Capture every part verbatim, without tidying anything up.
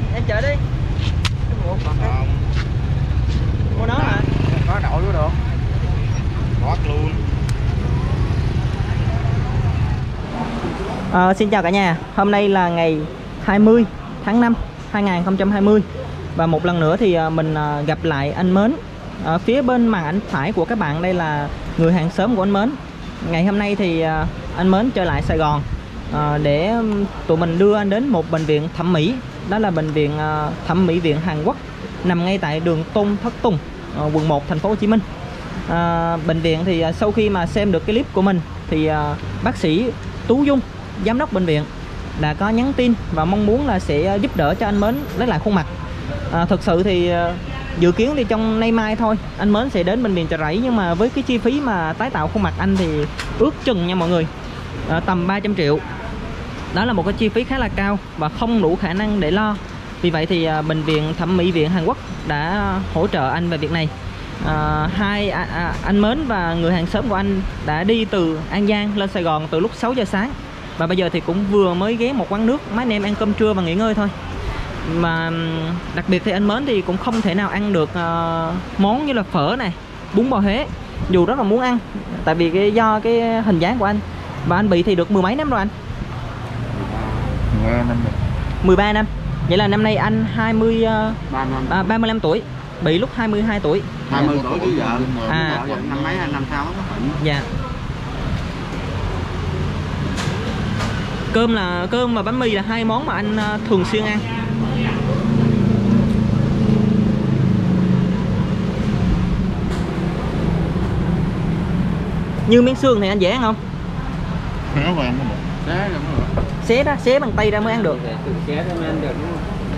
em chở đi. Mua còn cái mua nó hả? Có đậu vô được. Quát luôn. À, xin chào cả nhà. Hôm nay là ngày hai mươi tháng năm hai nghìn không trăm hai mươi. Và một lần nữa thì mình gặp lại anh Mến. Ở phía bên màn ảnh phải của các bạn đây là người hàng xóm của anh Mến. Ngày hôm nay thì anh Mến trở lại Sài Gòn để tụi mình đưa anh đến một bệnh viện thẩm mỹ. Đó là bệnh viện thẩm mỹ viện Hàn Quốc, nằm ngay tại đường Tôn Thất Tùng, quận một, thành phố Hồ Chí Minh. À, bệnh viện thì sau khi mà xem được cái clip của mình thì à, bác sĩ Tú Dung, giám đốc bệnh viện, đã có nhắn tin và mong muốn là sẽ giúp đỡ cho anh Mến lấy lại khuôn mặt. À, thực sự thì à, dự kiến thì trong nay mai thôi anh Mến sẽ đến bệnh viện Chợ Rẫy, nhưng mà với cái chi phí mà tái tạo khuôn mặt anh thì ước chừng nha mọi người, à, tầm ba trăm triệu. Đó là một cái chi phí khá là cao và không đủ khả năng để lo. Vì vậy thì à, bệnh viện thẩm mỹ viện Hàn Quốc đã hỗ trợ anh về việc này. À, hai à, à, anh Mến và người hàng xóm của anh đã đi từ An Giang lên Sài Gòn từ lúc sáu giờ sáng, và bây giờ thì cũng vừa mới ghé một quán nước mấy anh em ăn cơm trưa và nghỉ ngơi thôi. Mà đặc biệt thì anh Mến thì cũng không thể nào ăn được uh, món như là phở này, bún bò Huế, dù rất là muốn ăn, tại vì cái do cái hình dáng của anh. Và anh bị thì được mười mấy năm rồi anh? mười ba năm. Vậy là năm nay anh hai mươi, uh, ba mươi lăm tuổi, bị lúc hai mươi hai tuổi. hai mươi tuổi chứ vợ. À, năm mấy năm sau nó bệnh. dạ. Cơm là cơm và bánh mì là hai món mà anh uh, thường xuyên ăn. Như miếng xương thì anh dễ ăn không? Xé mà ăn được. Xé được. Xé đó, xé bằng tay ra mới ăn được. Xé ra mới ăn được đúng không?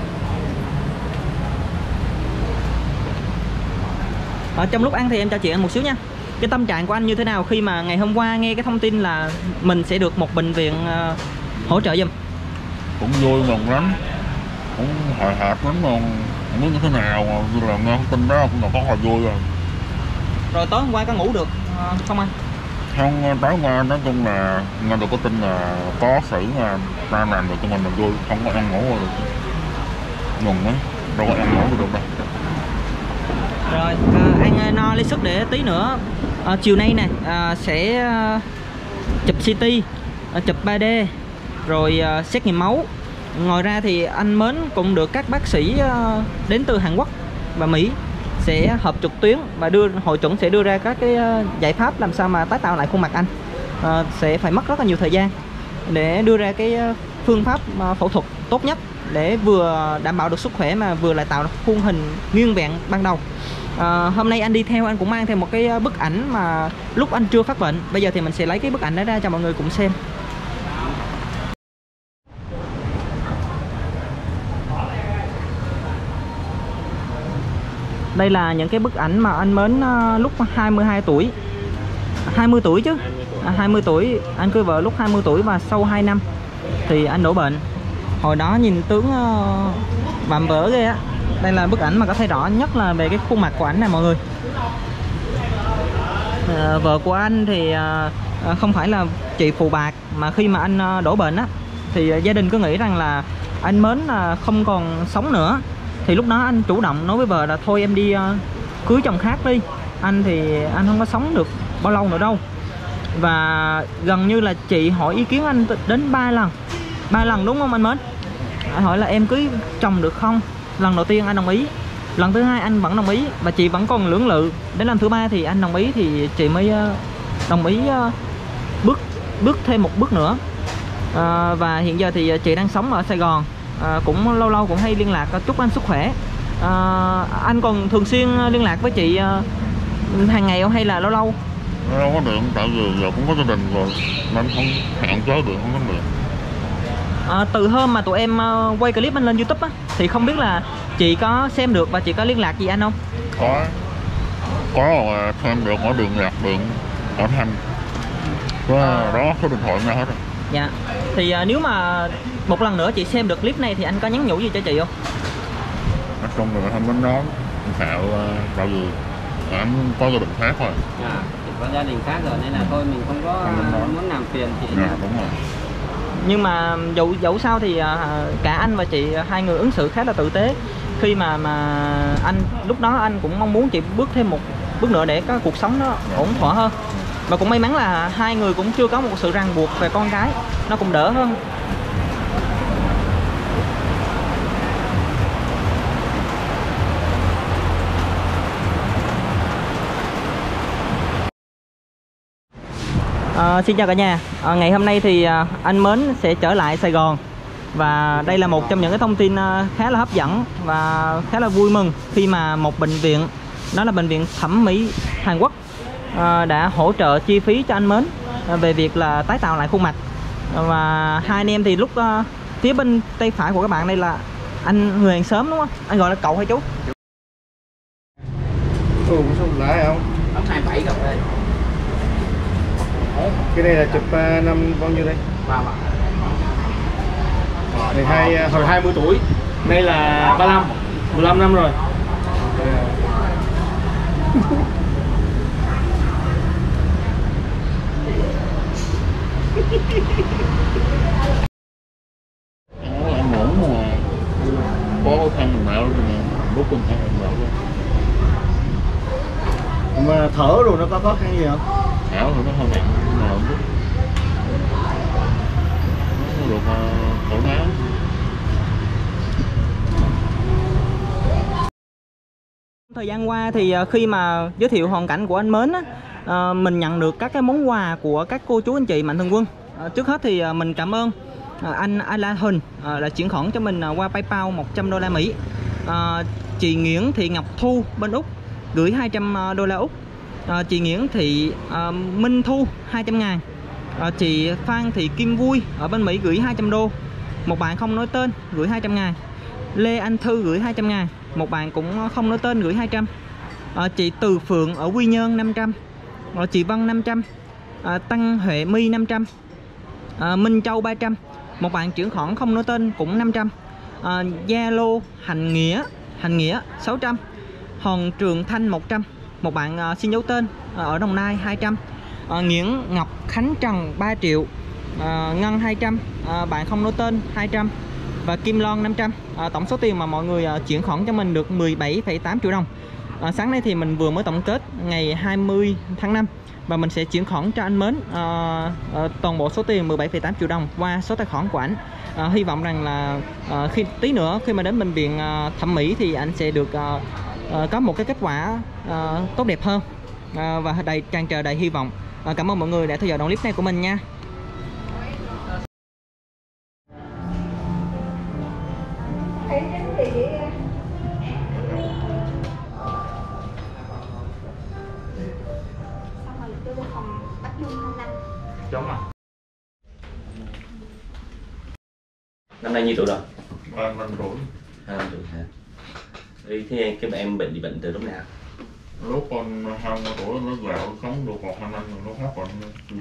Ở trong lúc ăn thì em trò chuyện anh một xíu nha. Cái tâm trạng của anh như thế nào khi mà ngày hôm qua nghe cái thông tin là mình sẽ được một bệnh viện uh, hỗ trợ giùm? Cũng vui mừng lắm, cũng hồi hộp lắm, mà không biết như thế nào, mà như là nghe thông tin đó cũng là có hồi vui rồi. Rồi tối hôm qua có ngủ được uh, không anh? Không, tối qua nói chung là nghe được có tin là có sử mà ra làm được cho mình là vui, không có ăn ngủ được. Mừng quá, đâu có ăn ngủ được đâu. Rồi uh, ăn no lấy sức để tí nữa uh, chiều nay nè uh, sẽ uh, chụp xê tê, uh, chụp ba D, rồi uh, xét nghiệm máu. Ngoài ra thì anh Mến cũng được các bác sĩ uh, đến từ Hàn Quốc và Mỹ sẽ họp trực tuyến và đưa hội chuẩn sẽ đưa ra các cái uh, giải pháp làm sao mà tái tạo lại khuôn mặt anh. Uh, sẽ phải mất rất là nhiều thời gian để đưa ra cái uh, phương pháp uh, phẫu thuật tốt nhất để vừa đảm bảo được sức khỏe mà vừa lại tạo được khuôn hình nguyên vẹn ban đầu. À, hôm nay anh đi theo anh cũng mang theo một cái bức ảnh mà lúc anh chưa phát bệnh. Bây giờ thì mình sẽ lấy cái bức ảnh đó ra cho mọi người cùng xem. Đây là những cái bức ảnh mà anh Mến uh, lúc hai mươi hai tuổi, hai mươi tuổi chứ à, hai mươi tuổi anh cưới vợ lúc hai mươi tuổi, và sau hai năm thì anh đổ bệnh. Hồi đó nhìn tướng uh, vạm vỡ ghê á. Đây là bức ảnh mà có thấy rõ nhất là về cái khuôn mặt của ảnh nè mọi người. À, vợ của anh thì à, không phải là chị phù bạc, mà khi mà anh à, đổ bệnh á thì à, gia đình cứ nghĩ rằng là anh Mến à, không còn sống nữa. Thì lúc đó anh chủ động nói với vợ là thôi em đi à, cưới chồng khác đi, anh thì anh không có sống được bao lâu nữa đâu. Và gần như là chị hỏi ý kiến anh đến ba lần ba lần đúng không anh Mến? Anh hỏi là em cưới chồng được không? Lần đầu tiên anh đồng ý, lần thứ hai anh vẫn đồng ý, và chị vẫn còn lưỡng lự. Đến lần thứ ba thì anh đồng ý thì chị mới đồng ý bước bước thêm một bước nữa. À, và hiện giờ thì chị đang sống ở Sài Gòn, à, cũng lâu lâu cũng hay liên lạc chúc anh sức khỏe. À, anh còn thường xuyên liên lạc với chị hàng ngày không hay là lâu lâu? Đâu có điện, tại vì giờ cũng có gia đình rồi nên không hạn chế được, không có điện. À, từ hôm mà tụi em uh, quay clip anh lên YouTube á, thì không biết là chị có xem được và chị có liên lạc gì anh không? Có, có là xem được ở đường lạc điện ở Thanh, có à. Đó số điện thoại nhau hết rồi. Dạ, thì uh, nếu mà một lần nữa chị xem được clip này thì anh có nhắn nhủ gì cho chị không? Nói chung là không đến đó, Hạo tại vì anh có gia đình khác rồi. À, có gia đình khác rồi nên là thôi mình không có không muốn làm phiền chị. Dạ, đúng rồi. Nhưng mà dẫu dẫu sao thì cả anh và chị hai người ứng xử khá là tử tế, khi mà mà anh lúc đó anh cũng mong muốn chị bước thêm một bước nữa để có cuộc sống nó ổn thỏa hơn. Và cũng may mắn là hai người cũng chưa có một sự ràng buộc về con cái, nó cũng đỡ hơn. À, xin chào cả nhà. À, ngày hôm nay thì à, anh Mến sẽ trở lại Sài Gòn. Và đây là một trong những cái thông tin à, khá là hấp dẫn và khá là vui mừng, khi mà một bệnh viện, đó là bệnh viện thẩm mỹ Hàn Quốc, à, đã hỗ trợ chi phí cho anh Mến à, về việc là tái tạo lại khuôn mặt. Và hai anh em thì lúc à, phía bên tay phải của các bạn đây là anh người hàng xóm đúng không? Anh gọi là cậu hay chú? Ừ, có số lái không? Bấm hai mươi bảy gặp đây. Cái này là chụp uh, năm bao nhiêu đây? Ba bạn. Này hai hồi hai mươi tuổi. Đây là ba mươi lăm, mười lăm năm rồi. Ăn muỗng mà có khăn mình mẹo luôn nè, đút con khăn mình mẹo luôn. Mà thở rồi nó có khó khăn gì không? Thảo thì nó hơi nặng mà không biết. Nó được thoải mái. Thời gian qua thì khi mà giới thiệu hoàn cảnh của anh Mến á, à, mình nhận được các cái món quà của các cô chú anh chị mạnh thường quân. À, trước hết thì mình cảm ơn à, anh Alan Huỳnh à, đã chuyển khoản cho mình à, qua PayPal một trăm đô la Mỹ. À, chị Nguyễn Thị Ngọc Thu bên Úc gửi hai trăm đô la Úc. À, chị Nguyễn Thị à, Minh Thu hai trăm ngàn. À, chị Phan Thị Kim Vui ở bên Mỹ gửi hai trăm đô. Một bạn không nói tên gửi hai trăm ngàn. Lê Anh Thư gửi hai trăm ngàn. Một bạn cũng không nói tên gửi hai trăm. À, chị Từ Phượng ở Quy Nhơn năm trăm. À, chị Vân năm trăm. À, Tăng Huệ My năm trăm. À, Minh Châu ba trăm. Một bạn chuyển khoản không nói tên cũng năm trăm. À, Gia Lô Hành Nghĩa Hành Nghĩa sáu trăm. Hòn Trường Thanh một trăm. Một bạn à, xin giấu tên à, ở Đồng Nai hai trăm. À, Nguyễn Ngọc Khánh Trần ba triệu. À, Ngân hai trăm. À, bạn không nói tên hai trăm. Và Kim Loan năm trăm. À, tổng số tiền mà mọi người à, chuyển khoản cho mình được mười bảy phẩy tám triệu đồng. À, sáng nay thì mình vừa mới tổng kết ngày hai mươi tháng năm và mình sẽ chuyển khoản cho anh Mến à, à, toàn bộ số tiền mười bảy phẩy tám triệu đồng qua số tài khoản của anh. À, hy vọng rằng là à, khi tí nữa khi mà đến bệnh viện à, thẩm mỹ thì anh sẽ được à, à, có một cái kết quả à, tốt đẹp hơn à, và đầy tràn trề đầy hy vọng. À, cảm ơn mọi người đã theo dõi đoạn clip này của mình nha. Đúng rồi. Năm nay nhiêu tuổi rồi? ba năm tuổi. Hai năm tuổi hả? Thế thế cái em bệnh gì bệnh từ lúc nào? Lúc con hai mươi tuổi nó gạo sống được một hai năm rồi nó hết bệnh. Ừ.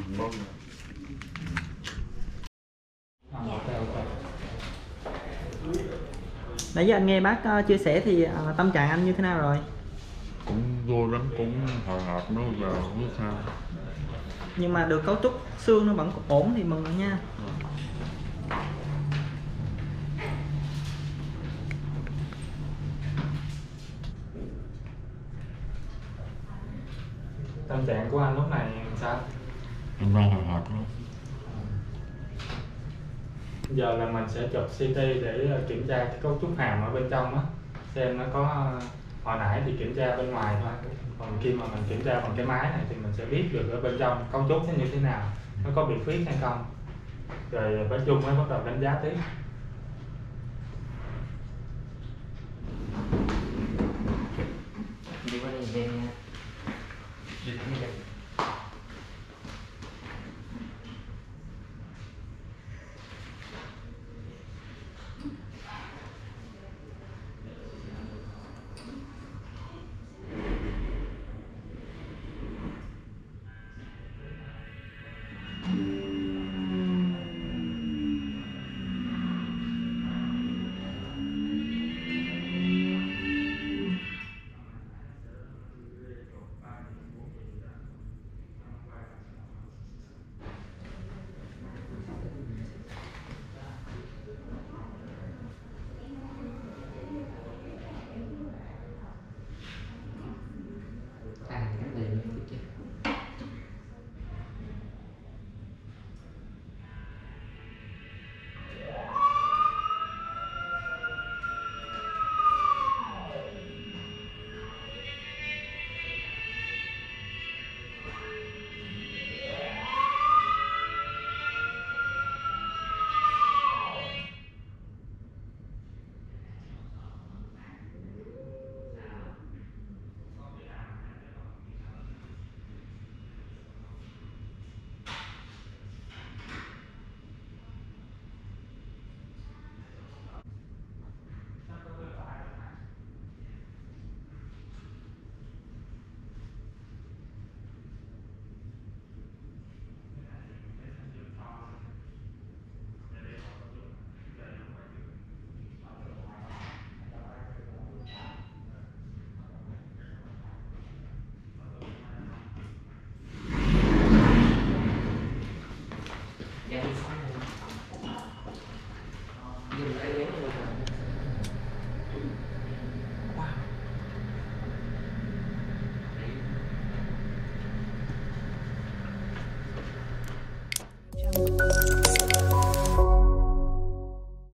Nãy giờ anh nghe bác uh, chia sẻ thì uh, tâm trạng anh như thế nào rồi? Cũng vui lắm, cũng hồi hộp nó vào biết sao. Nhưng mà được cấu trúc xương nó vẫn ổn thì mừng rồi nha. Tâm trạng của anh lúc này sao? Em đang hồi hộp lắm. Giờ là mình sẽ chụp xê tê để kiểm tra cái cấu trúc hàm ở bên trong á, xem nó có, hồi nãy thì kiểm tra bên ngoài thôi, còn khi mà mình kiểm tra bằng cái máy này thì mình sẽ biết được ở bên trong cấu trúc nó như thế nào, nó có bị khuyết hay không, rồi nói chung mới bắt đầu đánh giá tiếp.